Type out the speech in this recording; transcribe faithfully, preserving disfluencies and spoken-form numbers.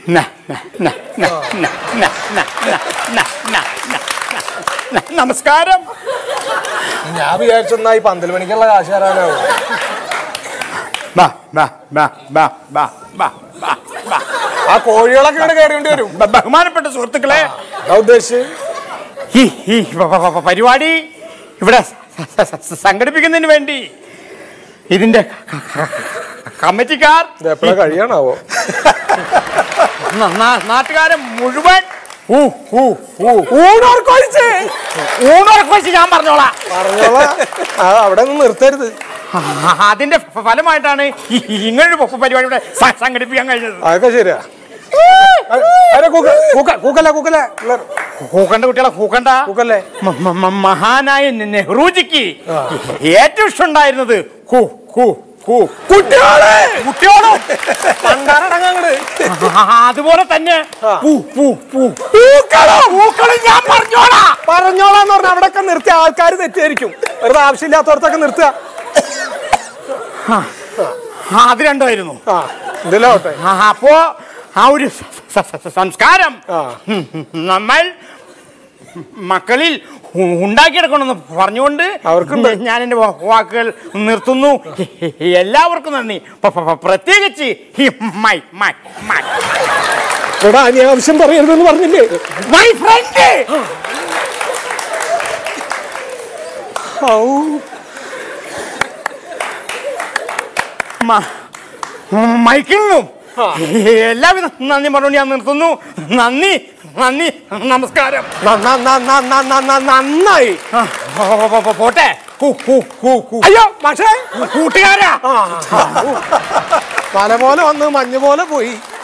നമസ്കാരം. ഞാൻ വിചാരിച്ചൊന്നാ ഈ പന്തൽ മണിക്കുള്ള കാശ് തരാനാവും. ആ കോഴികളൊക്കെ ഇവിടെ കയറേണ്ടി വരും. ബഹുമാനപ്പെട്ട സുഹൃത്തുക്കളെ, ഉദ്ദേശിച്ച് ഈ ഈ പരിപാടി ഇവിടെ സംഘടിപ്പിക്കുന്നതിന് വേണ്ടി ഇതിന്റെ കമ്മിറ്റിക്കാർ എപ്പോഴാ കഴിയാണാവോ നാട്ടുകാരെ മുഴുവൻ ഊണോർക്കൊഴിച്ച് ഞാൻ പറഞ്ഞോളാം പറഞ്ഞോളാം. അവിടെ ഒന്നും നിർത്തരുത്. അതിന്റെ ഫലമായിട്ടാണ് ഇങ്ങനൊരു പരിപാടി ഇവിടെ സംഘടിപ്പിക്കാൻ കഴിഞ്ഞത്. അതൊക്കെ ശരിയാ. കൂക്കല്ല കൂക്കല്ല കൂക്കണ്ട കുട്ടികളെ കൂക്കണ്ട കൂക്കല്ലേ. മഹാനായ നെഹ്റുജിക്ക് ഏറ്റവും ഇഷ്ടം ഉണ്ടായിരുന്നത് അതുപോലെ തന്നെ ഞാൻ പറഞ്ഞോളാം പറഞ്ഞോളാന്ന് പറഞ്ഞ അവിടെയൊക്കെ നിർത്തിയ ആൾക്കാർ തെറ്റായിരിക്കും. വെറുതെ ആവശ്യമില്ലാത്തവർക്കൊക്കെ നിർത്തുക. അത് രണ്ടായിരുന്നു. ഇതിലോട്ടെ. അപ്പോ ആ ഒരു സംസ്കാരം നമ്മൾ മക്കളിൽ ഉണ്ടാക്കിയെടുക്കണമെന്ന് പറഞ്ഞുകൊണ്ട് ഞാൻ എൻ്റെ വാക്കുകൾ നിർത്തുന്നു. എല്ലാവർക്കും നന്ദി. പ്രത്യേകിച്ച് അനാവശ്യം പറയരുതെന്ന് പറഞ്ഞില്ലേ മൈ ഫ്രണ്ട് മൈക്കിളിനും എല്ലാവിധ നന്ദി പറഞ്ഞു ഞാൻ നിർത്തുന്നു. നന്ദി നന്ദി നമസ്കാരം. നന്നായി പോട്ടെ. അയ്യോ പക്ഷേ കൂട്ടുകാരാ മല പോലെ വന്ന് മഞ്ഞ് പോലെ പോയി.